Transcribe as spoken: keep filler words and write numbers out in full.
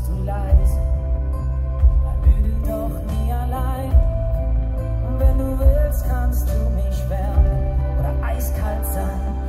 bist du leise, müde doch nie allein. Und wenn du willst, kannst du mich wärmen oder eiskalt sein.